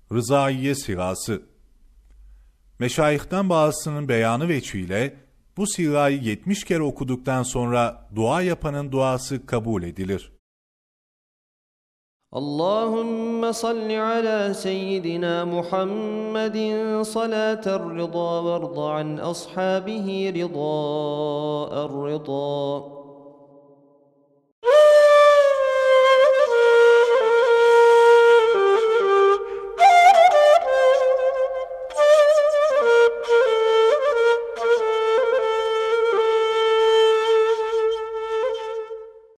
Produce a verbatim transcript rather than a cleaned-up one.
Rızaiye sigası. Meşayihten bazısının beyanı veçhiyle bu sigayı yetmiş kere okuduktan sonra dua yapanın duası kabul edilir. Allahümme salli ala seyyidina Muhammedin salaten rıza ve rıza an ashabihi rıza er rıza.